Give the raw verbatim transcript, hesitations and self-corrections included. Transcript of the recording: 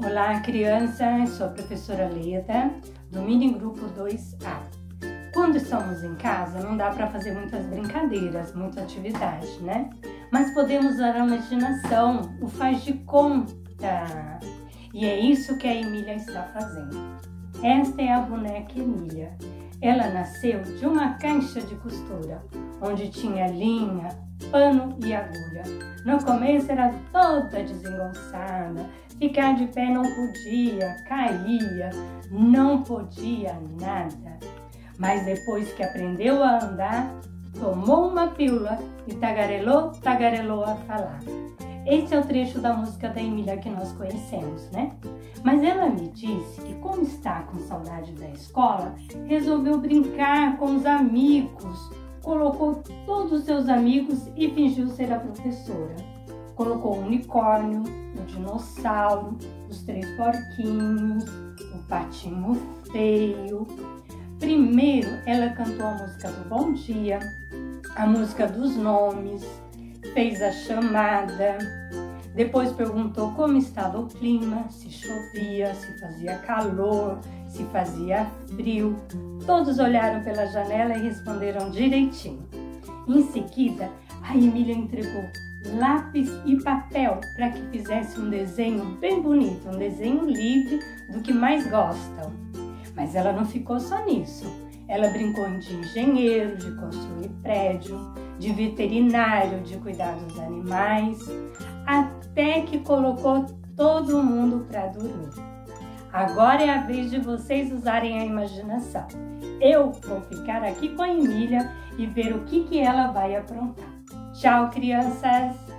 Olá, crianças! Sou a professora Leda, do Mini Grupo dois A. Quando estamos em casa, não dá para fazer muitas brincadeiras, muita atividade, né? Mas podemos usar a imaginação, o faz de conta. E é isso que a Emília está fazendo. Esta é a boneca Emília. Ela nasceu de uma caixa de costura, onde tinha linha, pano e agulha. No começo era toda desengonçada, ficar de pé não podia, caía, não podia nada. Mas depois que aprendeu a andar, tomou uma pílula e tagarelou, tagarelou a falar. Esse é o trecho da música da Emília que nós conhecemos, né? Mas ela me disse que, como está com saudade da escola, resolveu brincar com os amigos. Colocou todos os seus amigos e fingiu ser a professora. Colocou o unicórnio, o dinossauro, os três porquinhos, o patinho feio. Primeiro, ela cantou a música do bom dia, a música dos nomes, fez a chamada, depois perguntou como estava o clima, se chovia, se fazia calor, se fazia frio. Todos olharam pela janela e responderam direitinho. Em seguida, a Emília entregou lápis e papel para que fizesse um desenho bem bonito, um desenho livre do que mais gostam. Mas ela não ficou só nisso. Ela brincou de engenheiro, de construir prédio, de veterinário, de cuidar dos animais, até que colocou todo mundo para dormir. Agora é a vez de vocês usarem a imaginação. Eu vou ficar aqui com a Emília e ver o que, que ela vai aprontar. Tchau, crianças!